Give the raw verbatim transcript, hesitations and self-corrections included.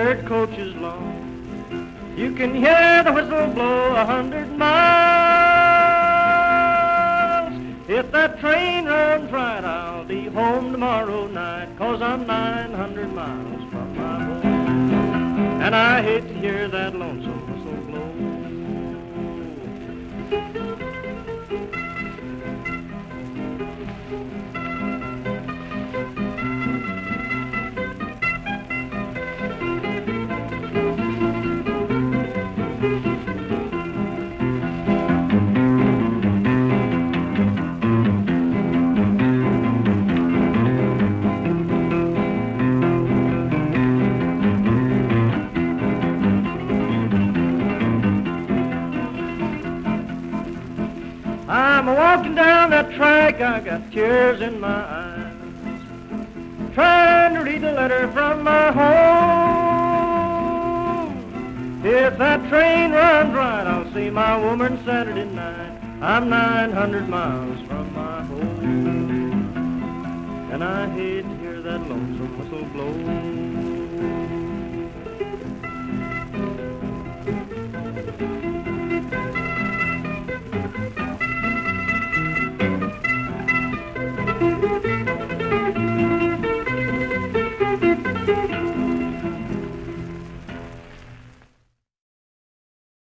carriage coach is long. You can hear the whistle blow a hundred miles. If that train runs right, I'll be home tomorrow night, 'cause I'm nine hundred miles from my home. And I hate to hear that lonesome whistle blow. I'm walking down that track, I got tears in my eyes, trying to read a letter from my home. If that train runs right, I'll see my woman Saturday night. I'm nine hundred miles from my home, and I hate to hear that lonesome whistle blow.